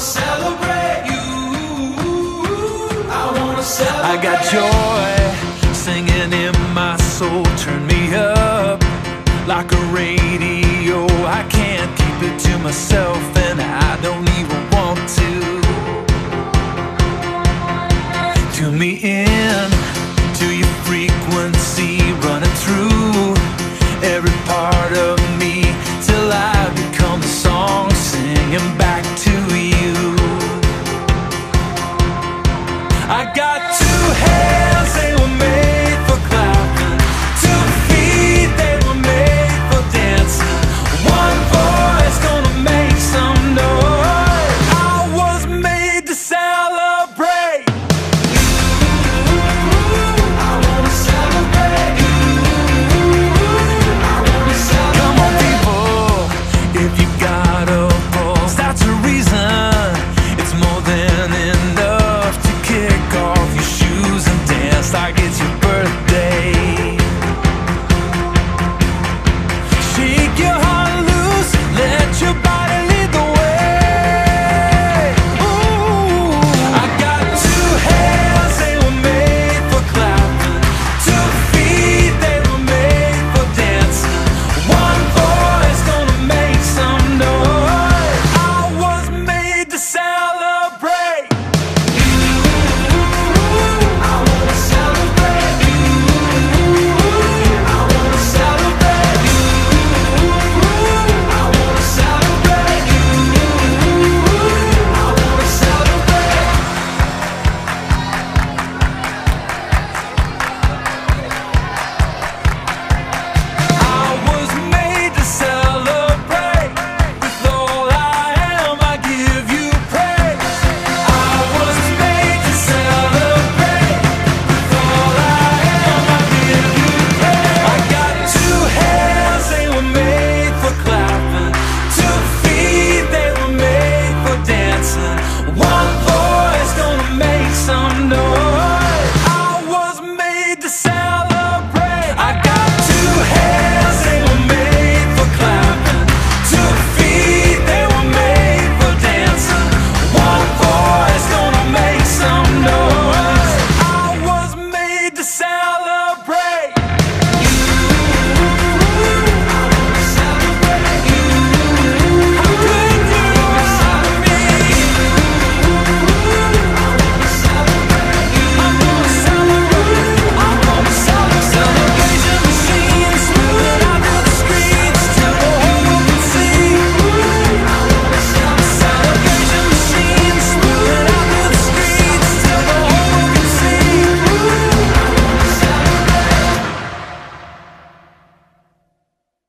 celebrate you. I wanna celebrate. I got joy singing in my soul. Turn me up like a radio. I can't keep it to myself, and I don't even want to. Tune me in